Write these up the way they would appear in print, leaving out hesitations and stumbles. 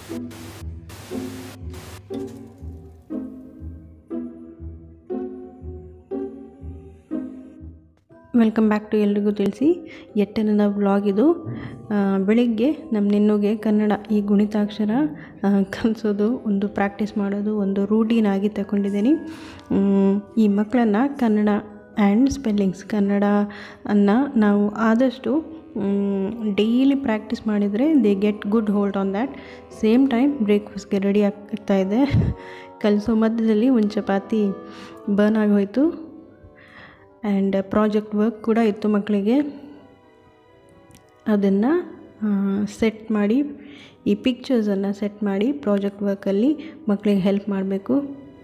Welcome back to ಎಲ್ರಿಗೂ ತಿಳಿಸಿ. ಎಟ್ಟೆನದ vlog ಇದು. ಬೆಳಿಗ್ಗೆ ನಮ್ಮ ನಿನ್ನುಗೆ ಕನ್ನಡ ಈ ಗುಣಿತಾಕ್ಷರ ಕಲಿಸೋದು, ಒಂದು ಪ್ರಾಕ್ಟೀಸ್ ಮಾಡೋದು ಒಂದು ರೂಟೀನ್ ಆಗಿ ತಗೊಂಡಿದ್ದೀನಿ. ಈ ಮಕ್ಕಳನ್ನು ಕನ್ನಡ ಆ್ಯಂಡ್ ಸ್ಪೆಲ್ಲಿಂಗ್ಸ್, ಕನ್ನಡನ್ನು ನಾವು ಆದಷ್ಟು ಡೈಲಿ ಪ್ರಾಕ್ಟೀಸ್ ಮಾಡಿದರೆ they get good hold on that. Same time ಬ್ರೇಕ್ಫಾಸ್ಟ್ಗೆ ರೆಡಿ ಆಗ್ತಾಯಿದೆ. ಕಲಿಸೋ ಮಧ್ಯದಲ್ಲಿ ಒಂದು ಚಪಾತಿ ಬರ್ನ್ ಆಗೋಯಿತು. ಆ್ಯಂಡ್ ಪ್ರಾಜೆಕ್ಟ್ ವರ್ಕ್ ಕೂಡ ಇತ್ತು ಮಕ್ಕಳಿಗೆ. ಅದನ್ನು ಸೆಟ್ ಮಾಡಿ, ಈ ಪಿಕ್ಚರ್ಸನ್ನು ಸೆಟ್ ಮಾಡಿ ಪ್ರಾಜೆಕ್ಟ್ ವರ್ಕಲ್ಲಿ ಮಕ್ಕಳಿಗೆ ಹೆಲ್ಪ್ ಮಾಡಬೇಕು.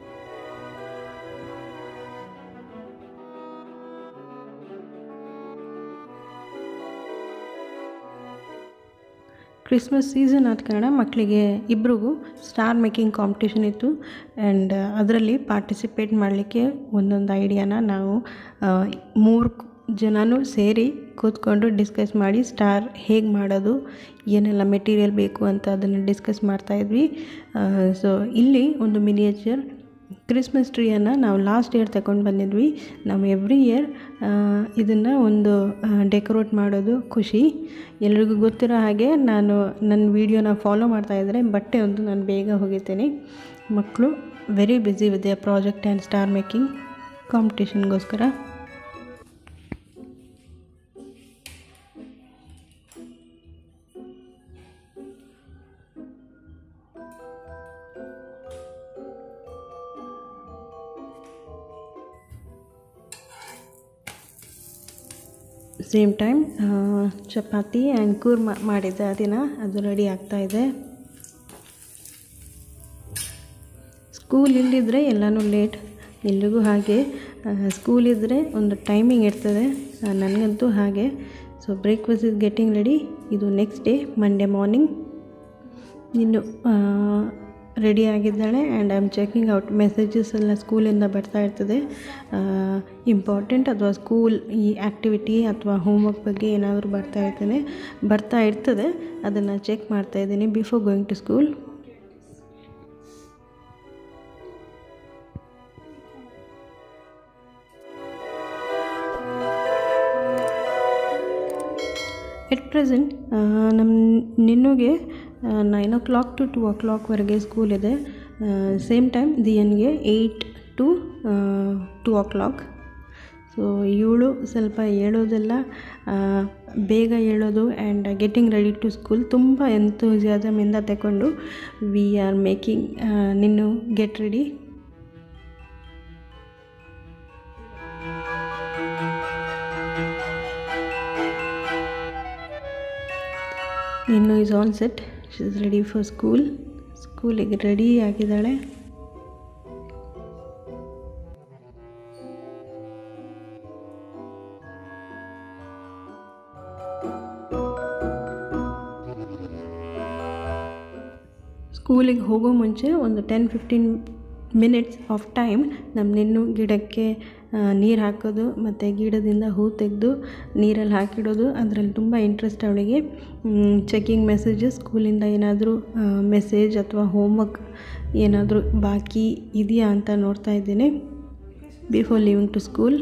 ಕ್ರಿಸ್ಮಸ್ ಸೀಸನ್ ಆದ ಕಾರಣ ಮಕ್ಕಳಿಗೆ ಇಬ್ರಿಗೂ ಸ್ಟಾರ್ ಮೇಕಿಂಗ್ ಕಾಂಪಿಟೇಷನ್ ಇತ್ತು. ಆ್ಯಂಡ್ ಅದರಲ್ಲಿ ಪಾರ್ಟಿಸಿಪೇಟ್ ಮಾಡಲಿಕ್ಕೆ ಒಂದೊಂದು ಐಡಿಯಾನ ನಾವು 3 ಜನನೂ ಸೇರಿ ಕೂತ್ಕೊಂಡು ಡಿಸ್ಕಸ್ ಮಾಡಿ ಸ್ಟಾರ್ ಹೇಗೆ ಮಾಡೋದು, ಏನೆಲ್ಲ ಮೆಟೀರಿಯಲ್ ಬೇಕು ಅಂತ ಅದನ್ನು ಡಿಸ್ಕಸ್ ಮಾಡ್ತಾಯಿದ್ವಿ. ಸೊ ಇಲ್ಲಿ ಒಂದು ಮಿನಿಯೇಚರ್ ಕ್ರಿಸ್ಮಸ್ ಟ್ರೀಯನ್ನು ನಾವು ಲಾಸ್ಟ್ ಇಯರ್ ತಗೊಂಡು ಬಂದಿದ್ವಿ. ನಾವು ಎವ್ರಿ ಇಯರ್ ಇದನ್ನು ಒಂದು ಡೆಕೋರೇಟ್ ಮಾಡೋದು ಖುಷಿ. ಎಲ್ರಿಗೂ ಗೊತ್ತಿರೋ ಹಾಗೆ ನಾನು ನನ್ನ ವೀಡಿಯೋನ ಫಾಲೋ ಮಾಡ್ತಾಯಿದ್ರೆ ಬಟ್ಟೆ ಒಂದು ನಾನು ಬೇಗ ಹೋಗಿದ್ದೀನಿ. ಮಕ್ಕಳು very busy with the project and star making ಕಾಂಪಿಟೇಷನ್ಗೋಸ್ಕರ. ಸೇಮ್ ಟೈಮ್ ಚಪಾತಿ ಆ್ಯಂಡ್ ಕೂರ್ಮ ಮಾಡಿದ್ದೆ, ಅದು ರೆಡಿ ಆಗ್ತಾಯಿದೆ. ಸ್ಕೂಲ್ ಇಲ್ಲಿದ್ದರೆ ಎಲ್ಲನೂ ಲೇಟ್, ಎಲ್ರಿಗೂ ಹಾಗೆ. ಸ್ಕೂಲ್ ಇದ್ದರೆ ಒಂದು ಟೈಮಿಂಗ್ ಇರ್ತದೆ, ನನಗಂತೂ ಹಾಗೆ. So breakfast is getting ready. ಇದು ನೆಕ್ಸ್ಟ್ ಡೇ ಮಂಡೇ ಮಾರ್ನಿಂಗ್. ಇನ್ನು ರೆಡಿ ಆಗಿದ್ದಾಳೆ. And I am checking out messages ಎಲ್ಲ ಸ್ಕೂಲಿಂದ ಬರ್ತಾ ಇರ್ತದೆ. ಇಂಪಾರ್ಟೆಂಟ್ ಅಥವಾ ಸ್ಕೂಲ್ ಈ ಆ್ಯಕ್ಟಿವಿಟಿ ಅಥವಾ ಹೋಮ್ವರ್ಕ್ ಬಗ್ಗೆ ಏನಾದರೂ ಬರ್ತಾ ಇರ್ತದೆ. ಅದನ್ನು ಚೆಕ್ ಮಾಡ್ತಾಯಿದ್ದೀನಿ before going to school. At present ನಮ್ಮ ನಿನ್ನುಗೆ 9 o'clock to 2 o'clock ಸ್ಕೂಲ್ ಇದೆ. ಸೇಮ್ ಟೈಮ್ ದಿಯನ್ಗೆ 8 to 2 o'clock. ಸೊ ಇವಳು ಸ್ವಲ್ಪ ಹೇಳೋದೆಲ್ಲ ಬೇಗ ಹೇಳೋದು and getting ready to school ತುಂಬ ಎಂಥೂಸಿಯಾಸಮಿಂದ ತಗೊಂಡು we are making Ninnu get ready. Ninnu is all set. She is ready for ಸ್ಕೂಲಿಗೆ ರೆಡಿ ಆಗಿದ್ದಾಳೆ. ಸ್ಕೂಲಿಗೆ ಹೋಗೋ ಮುಂಚೆ ಒಂದು 10-15 minutes ಆಫ್ ಟೈಮ್ ನಮ್ಮ ನಿನ್ನು ಗಿಡಕ್ಕೆ ನೀರು ಹಾಕೋದು ಮತ್ತು ಗಿಡದಿಂದ ಹೂ ತೆಗೆದು ನೀರಲ್ಲಿ ಹಾಕಿಡೋದು, ಅದರಲ್ಲಿ ತುಂಬ ಇಂಟ್ರೆಸ್ಟ್ ಅವಳಿಗೆ. ಚೆಕಿಂಗ್ ಮೆಸೇಜಸ್, ಸ್ಕೂಲಿಂದ ಏನಾದರೂ ಮೆಸೇಜ್ ಅಥವಾ ಹೋಮ್ವರ್ಕ್ ಏನಾದರೂ ಬಾಕಿ ಇದೆಯಾ ಅಂತ ನೋಡ್ತಾ ಇದ್ದೀನಿ ಬಿಫೋರ್ ಲೀವಿಂಗ್ ಟು ಸ್ಕೂಲ್.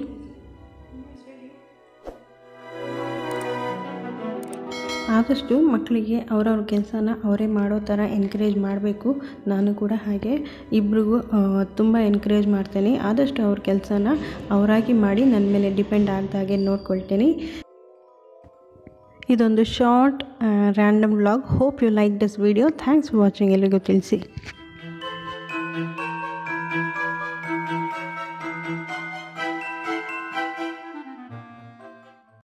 ಆದಷ್ಟು ಮಕ್ಕಳಿಗೆ ಅವರವ್ರ ಕೆಲಸನ ಅವರೇ ಮಾಡೋ ಥರ ಎನ್ಕರೇಜ್ ಮಾಡಬೇಕು. ನಾನು ಕೂಡ ಹಾಗೆ ಇಬ್ರಿಗೂ ತುಂಬ ಎನ್ಕರೇಜ್ ಮಾಡ್ತೇನೆ. ಆದಷ್ಟು ಅವ್ರ ಕೆಲಸನ ಅವರಾಗಿ ಮಾಡಿ ನನ್ನ ಮೇಲೆ ಡಿಪೆಂಡ್ ಆಗದಾಗೆ ನೋಡ್ಕೊಳ್ತೀನಿ. ಇದೊಂದು short random vlog. Hope you like this video. Thanks for watching. ಎಲ್ರಿಗೂ ತಿಳಿಸಿ.